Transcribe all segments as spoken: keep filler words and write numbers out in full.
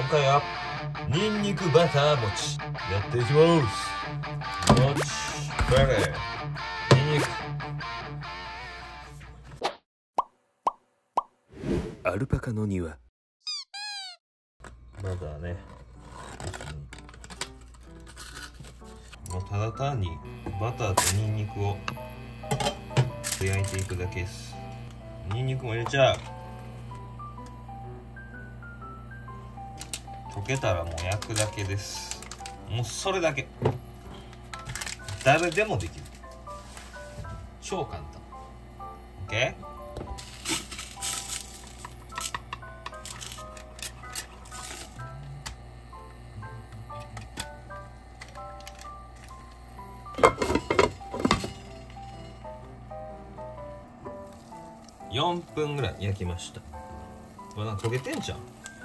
回はニンニクバター餅やっていきます。餅バレーニンニクアルパカの庭。 バターね、もうただ単にバターとニンニクを焼いていくだけです。ニンニクも入れちゃう。溶けたらもう焼くだけです。もうそれだけ。誰でもできる。超簡単。 OK？ よんぷんぐらい焼きました。これなんか焦げてんじゃん。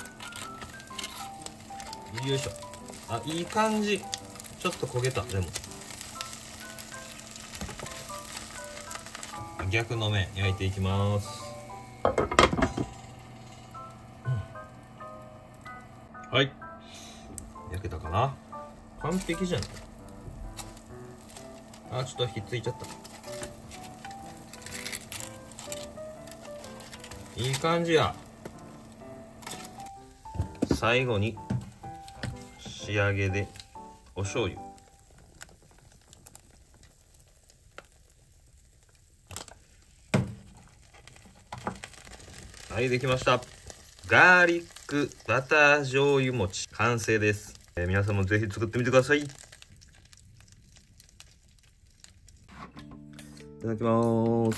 よいしょ。あ、いい感じ。ちょっと焦げた。でも逆の面焼いていきます。うん、はい、焼けたかな。完璧じゃない。あ、ちょっとひっついちゃった。いい感じや。最後に仕上げでお醤油。はい、できました。ガーリックバター醤油餅完成です。えー、皆さんもぜひ作ってみてください。いただきます。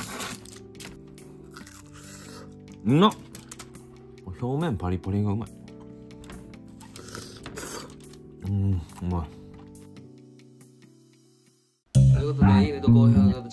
うまっ。表面パリパリがうまい。うん、うまい。 ということで、いいねと高評価